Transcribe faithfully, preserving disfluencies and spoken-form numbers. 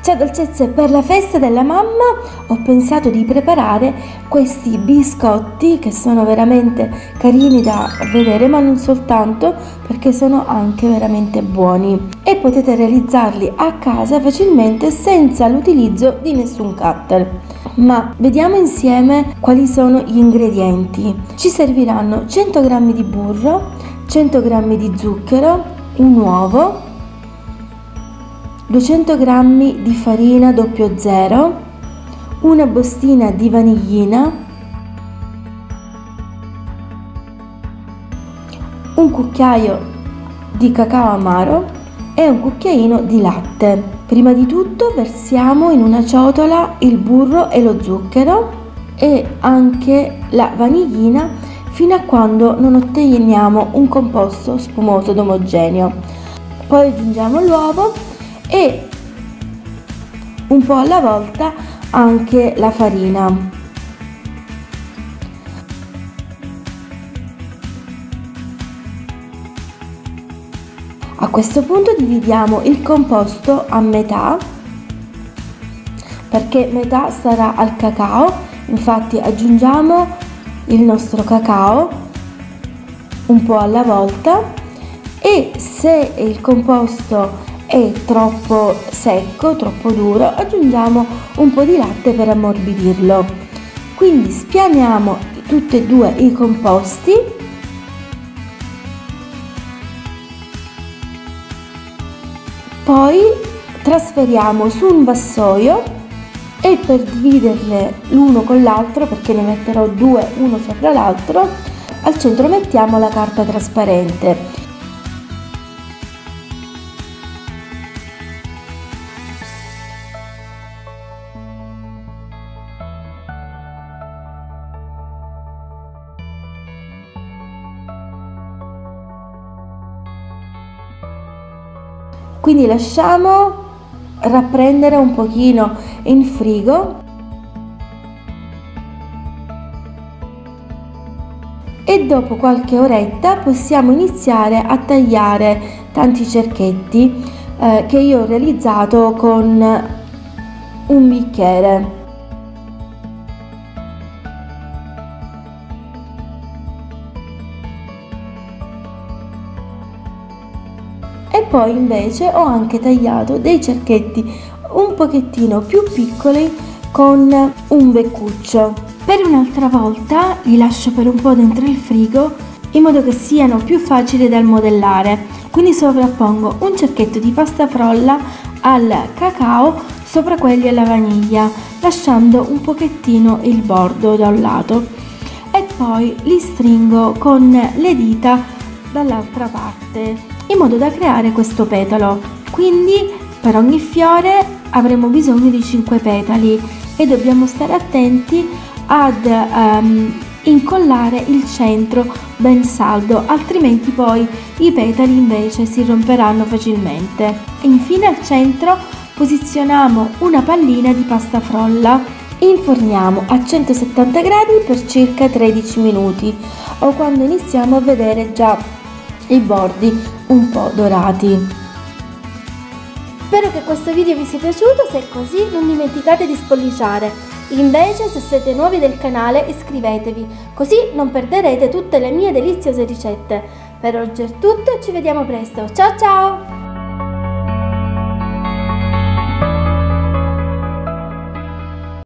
Ciao dolcezze, per la festa della mamma ho pensato di preparare questi biscotti che sono veramente carini da vedere, ma non soltanto, perché sono anche veramente buoni e potete realizzarli a casa facilmente senza l'utilizzo di nessun cutter. Ma vediamo insieme quali sono gli ingredienti. Ci serviranno cento grammi di burro, cento grammi di zucchero, un uovo, duecento grammi di farina zero zero, una bustina di vaniglina, un cucchiaio di cacao amaro e un cucchiaino di latte. Prima di tutto versiamo in una ciotola il burro e lo zucchero e anche la vaniglina fino a quando non otteniamo un composto spumoso ed omogeneo. Poi aggiungiamo l'uovo e un po' alla volta anche la farina. A questo punto dividiamo il composto a metà, perché metà sarà al cacao. Infatti aggiungiamo il nostro cacao un po' alla volta e se il composto è troppo secco, troppo duro, aggiungiamo un po' di latte per ammorbidirlo. Quindi spianiamo tutti e due i composti poi trasferiamo su un vassoio e per dividerle l'uno con l'altro, perché ne metterò due uno sopra l'altro, al centro mettiamo la carta trasparente. Quindi lasciamo rapprendere un pochino in frigo e dopo qualche oretta possiamo iniziare a tagliare tanti cerchetti eh, che io ho realizzato con un bicchiere. E poi invece ho anche tagliato dei cerchetti un pochettino più piccoli con un beccuccio. Per un'altra volta li lascio per un po' dentro il frigo in modo che siano più facili da modellare. Quindi sovrappongo un cerchetto di pasta frolla al cacao sopra quelli alla vaniglia, lasciando un pochettino il bordo da un lato e poi li stringo con le dita dall'altra parte in modo da creare questo petalo. Quindi per ogni fiore avremo bisogno di cinque petali e dobbiamo stare attenti ad um, incollare il centro ben saldo, altrimenti poi i petali invece si romperanno facilmente. Infine al centro posizioniamo una pallina di pasta frolla. Inforniamo a centosettanta gradi per circa tredici minuti o quando iniziamo a vedere già i bordi un po' dorati. Spero che questo video vi sia piaciuto, se è così non dimenticate di spolliciare. Invece se siete nuovi del canale iscrivetevi, così non perderete tutte le mie deliziose ricette. Per oggi è tutto e ci vediamo presto, ciao ciao!